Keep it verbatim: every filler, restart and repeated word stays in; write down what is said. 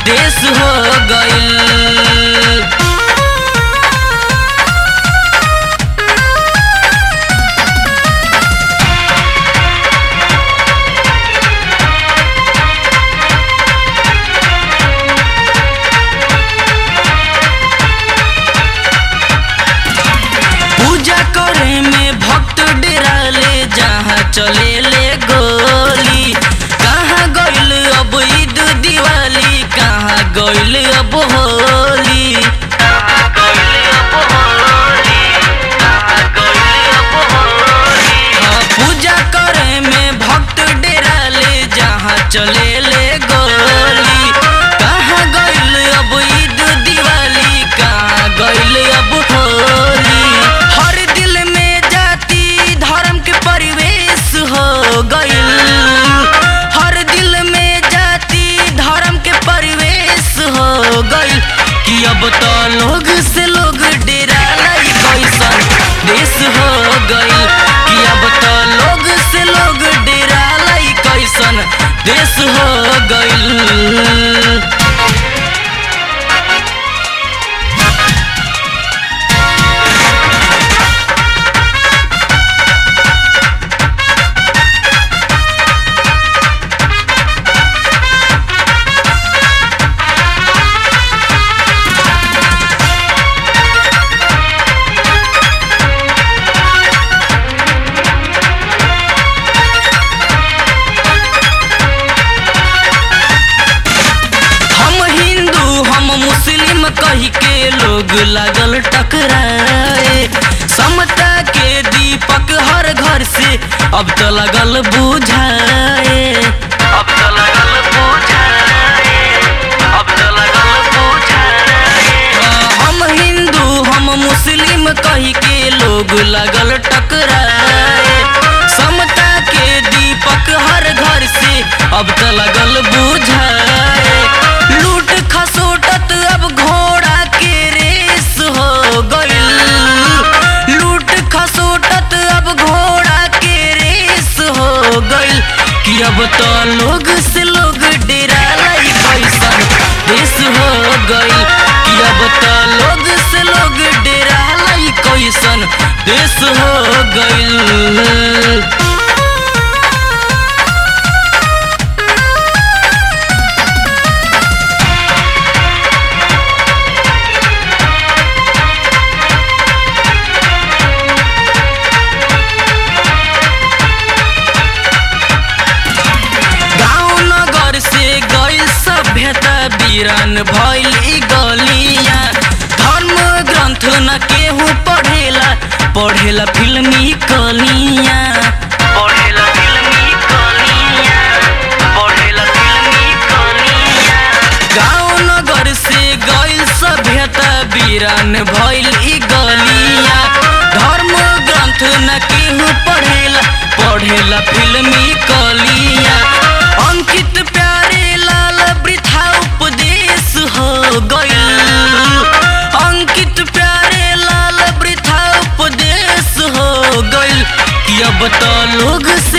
देश हो गइल। चले ले गोली कहाँ गइल अब ईद दिवाली, कहाँ गइल अब होली, कहाँ गइल अब होली, कहाँ गइल अब होली। हाँ, पूजा करे में भक्त डेरा ले जहाँ चले ले गोली, कहाँ गइल अब ईद दिवाली, कहाँ गइल अब होली। हर दिल में जाति धर्म के परिवेश हो गइल, हर दिल में जाति धर्म के परिवेश हो गइल कि अब तो लोग से लोग डेरा लाई कैसन देश हो गइल, कि अब तो लोग से लोग डेरा लाई कैसन देश हो गइल। कही के लोग लागल टकराए, समता के दीपक हर घर से अब तो लगल बुझाए, अब तो लगल बुझाए, अब तो लगल बुझाए। हम हिंदू हम मुस्लिम कही के लोग लागल टकराए, समता के दीपक हर घर से अब तो लगल बुझाए। लूट खसोटत अब घोड़ा के रेस हो गइल, लूट खसोटत अब घोड़ा के रेस हो गइल कि अब तो लोग से लोग डेरा लाई कैसन देश हो गइल, कि अब तो लोग से लोग डेरा लाई कैसन देश हो गइल। वीरान भइल ई गलिया, धर्म ग्रंथ न केहू पढ़ेला, पढ़ेला फिल्मी कलिया, पढ़ेला फिल्मी कलिया, पढ़ेला फिल्मी कलिया। गाँव नगर से गइल सभ्यता वीरान भइल ई गलिया, धर्म ग्रंथ न केहू पढ़ेला, पढ़ेला फिल्मी कलिया। अंकित प्यारे लाल वृथा उपदेश हो गइल, अंकित प्यारे लाल वृथा उपदेश हो गइल कि अब तो लोग